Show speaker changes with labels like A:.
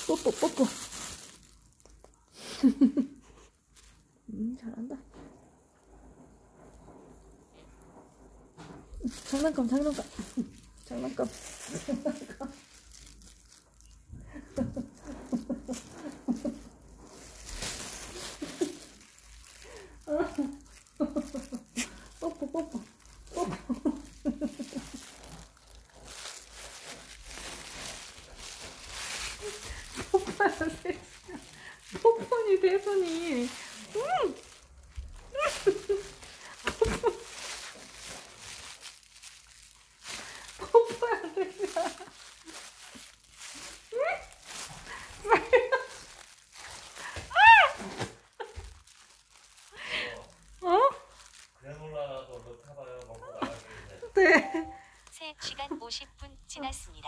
A: 뽀뽀 뽀뽀. 잘한다. 장난감 장난감 장난감 장난감. 뽀뽀 뽀뽀 뽀뽀. 뽀뽀니 대손이. 뽀뽀야 대손아. 어?
B: 그래놀라도 너 타봐요. 먹고 나가야 돼.
A: 네.
C: 3시간 50분 지났습니다.